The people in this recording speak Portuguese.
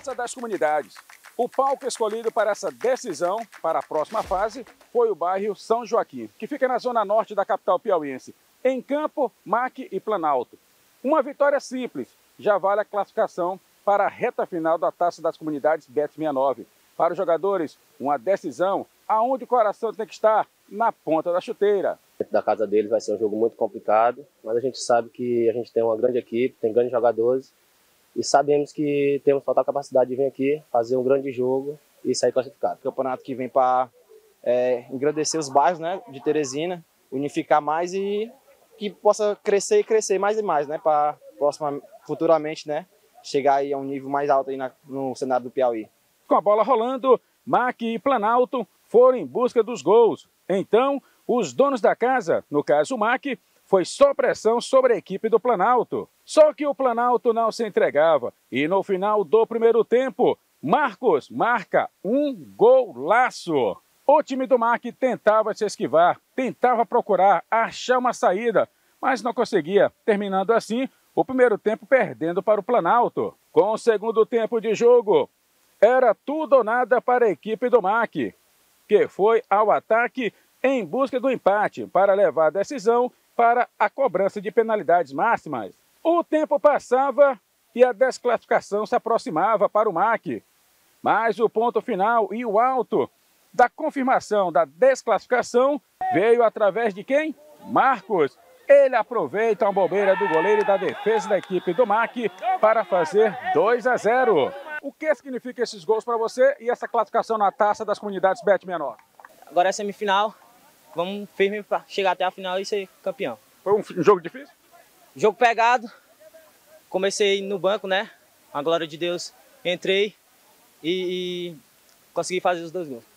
Taça das Comunidades. O palco escolhido para essa decisão, para a próxima fase, foi o bairro São Joaquim, que fica na zona norte da capital piauiense. Em campo, MAC e Planalto. Uma vitória simples, já vale a classificação para a reta final da Taça das Comunidades Bet69. Para os jogadores, uma decisão aonde o coração tem que estar, na ponta da chuteira. Dentro da casa deles vai ser um jogo muito complicado, mas a gente sabe que a gente tem uma grande equipe, tem grandes jogadores e sabemos que temos total capacidade de vir aqui, fazer um grande jogo e sair classificado. Campeonato que vem para engrandecer os bairros, né, de Teresina, unificar mais e que possa crescer e crescer mais e mais, né, para futuramente, né, chegar aí a um nível mais alto aí no cenário do Piauí. Com a bola rolando, MAC e Planalto foram em busca dos gols. Então, os donos da casa, no caso o MAC, foi só pressão sobre a equipe do Planalto. Só que o Planalto não se entregava e no final do primeiro tempo, Marcos marca um golaço. O time do MAC tentava se esquivar, tentava procurar achar uma saída, mas não conseguia, terminando assim o primeiro tempo perdendo para o Planalto. Com o segundo tempo de jogo, era tudo ou nada para a equipe do MAC, que foi ao ataque em busca do empate para levar a decisão para a cobrança de penalidades máximas. O tempo passava e a desclassificação se aproximava para o MAC. Mas o ponto final e o alto da confirmação da desclassificação veio através de quem? Marcos. Ele aproveita uma bobeira do goleiro e da defesa da equipe do MAC para fazer 2-0. O que significa esses gols para você e essa classificação na Taça das Comunidades Bet69? Agora é semifinal, vamos firme para chegar até a final e ser campeão. Foi um jogo difícil? Jogo pegado, comecei no banco, né? A glória de Deus, entrei e consegui fazer os 2 gols.